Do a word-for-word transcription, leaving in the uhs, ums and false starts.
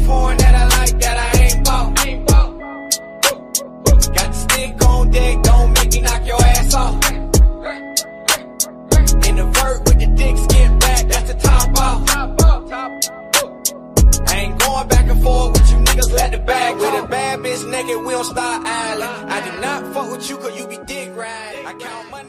foreign that I like that I ain't bought. Got the stick on deck, don't make me knock your ass off. In the vert with the dick skin back, that's the top off. I ain't going back and forth with you niggas, let the bag. With a bad bitch naked, we don't start island. I do not fuck with you cause you be dick riding. I count money.